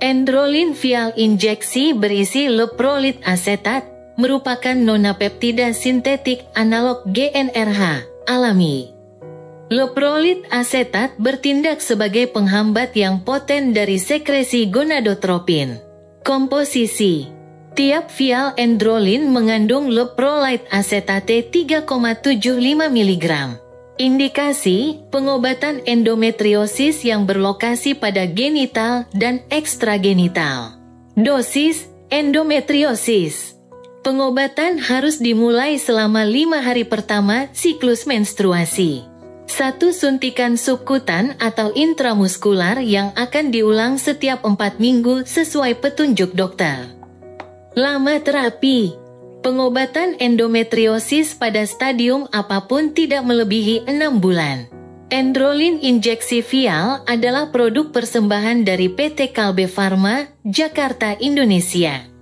Androlin vial injeksi berisi leprolit asetat, merupakan nonapeptida sintetik analog GnRH alami. Leprolit asetat bertindak sebagai penghambat yang poten dari sekresi gonadotropin. Komposisi: tiap vial androlin mengandung leprolite asetate 3,75 mg. Indikasi: pengobatan endometriosis yang berlokasi pada genital dan ekstragenital. Dosis: endometriosis. Pengobatan harus dimulai selama 5 hari pertama siklus menstruasi. 1 suntikan subkutan atau intramuskular yang akan diulang setiap 4 minggu sesuai petunjuk dokter. Lama terapi: pengobatan endometriosis pada stadium apapun tidak melebihi 6 bulan. Androlin injeksi vial adalah produk persembahan dari PT Kalbe Farma, Jakarta, Indonesia.